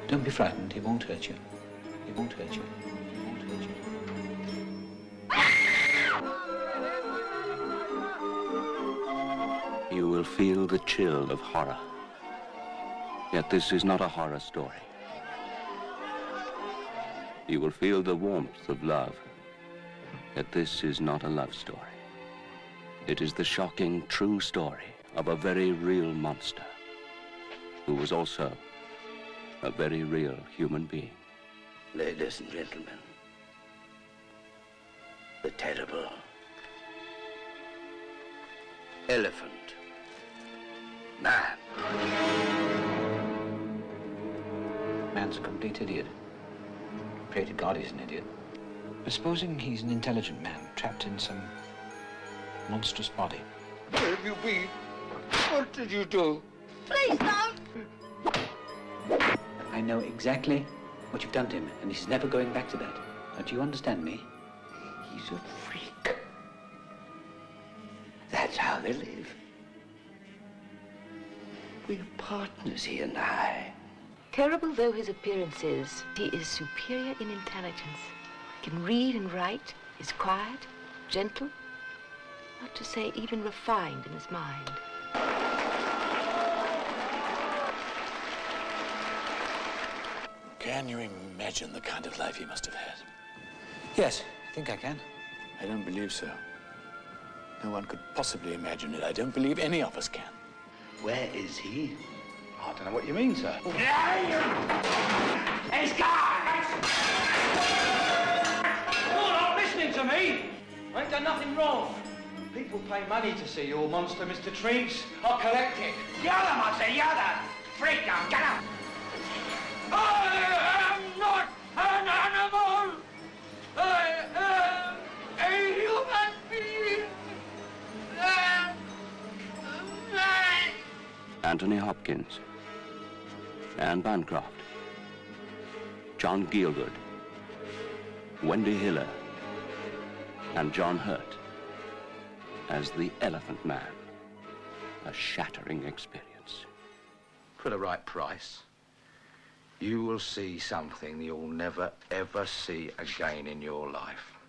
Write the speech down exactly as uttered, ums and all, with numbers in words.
Don't be frightened. He won't hurt you. He won't hurt you. He won't hurt you. You will feel the chill of horror. Yet this is not a horror story. You will feel the warmth of love. Yet this is not a love story. It is the shocking, true story of a very real monster who was also a very real human being. Ladies and gentlemen, the terrible Elephant Man. Man's a complete idiot. Created God, he's an idiot. But supposing he's an intelligent man trapped in some monstrous body. Where have you been? What did you do? Please don't! I know exactly what you've done to him, and he's never going back to that. Now, do you understand me? He's a freak. That's how they live. We're partners, he and I. Terrible though his appearance is, he is superior in intelligence. He can read and write, is quiet, gentle, not to say even refined in his mind. Can you imagine the kind of life he must have had? Yes, I think I can. I don't believe so. No one could possibly imagine it. I don't believe any of us can. Where is he? I don't know what you mean, sir. He's gone! You're not listening to me! I ain't done nothing wrong. People pay money to see your monster, Mister Trinks. I'll collect it. You're the monster, you're the freak now. Get up! I am not an animal! I am a human being! Anthony Hopkins, Anne Bancroft, John Gielgud, Wendy Hiller, and John Hurt as the Elephant Man. A shattering experience. For the right price, you will see something you'll never, ever see again in your life.